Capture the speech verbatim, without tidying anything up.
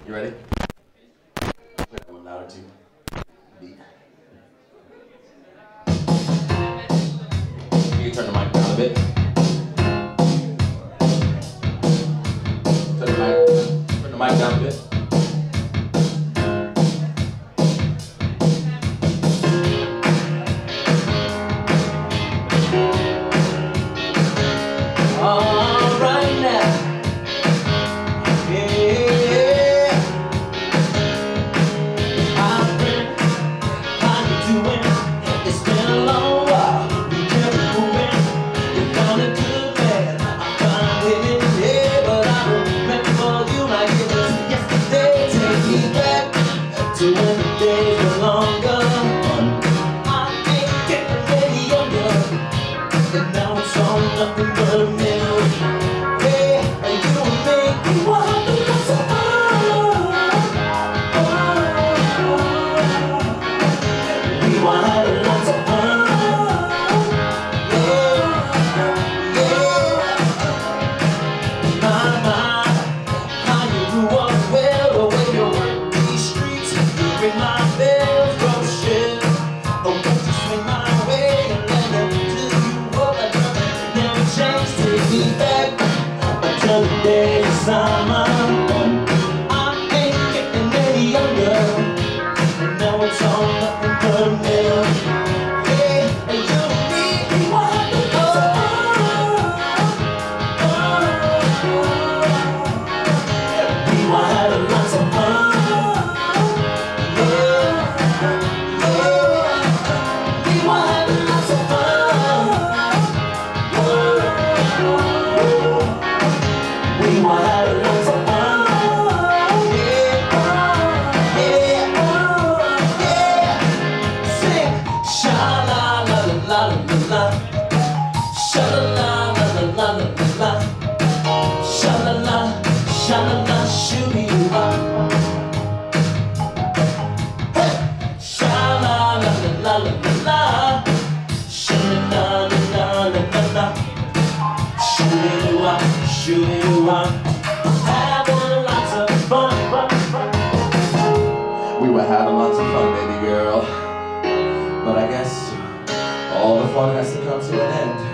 You ready? Wait, one louder too. Beat. You can turn the mic down a bit. Turn the mic, turn the mic down a bit. All right now. Yeah. Hi friend, how you doing? It's been a long while. We kept moving. You're gonna do bad. I'm fine with it, yeah, but I remember you like it was yesterday. Take me back to when the days were longer. I ain't getting any younger, and now it's all nothing but a memory. Hey, you and me, we were having lots of fun. We were having lots of fun. Yeah, yeah. My, my, how you grew up well away on these streets. You ring my bells, drum shit. Oh, won't you swing my way and let me do you what I done? Never change, take me back until the day of summer. I ain't getting any younger, and now it's all nothing but a memory. Hey, and you and me, we were having lots of fun. We were having lots of fun. Yeah, yeah. We were having lots of fun. We were having lots of fun. Yeah, yeah, yeah. Sing sha la la la la la, sha la la la la la la, sha la la, sha la la, shoo you up. Hey, sha la la la la la la, sha la la la la la, shoo you up, shoo you up. Having lots of fun. We were having lots of fun, baby girl. But I guess all the fun has to come to an end.